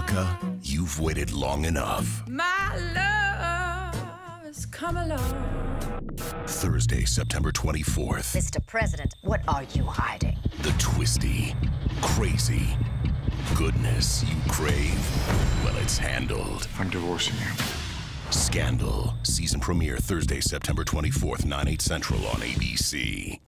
America, you've waited long enough. My love has come along. Thursday, September 24th. Mr. President, what are you hiding? The twisty, crazy goodness you crave, well, it's handled. I'm divorcing you. Scandal. Season premiere Thursday, September 24th, 9/8 Central on ABC.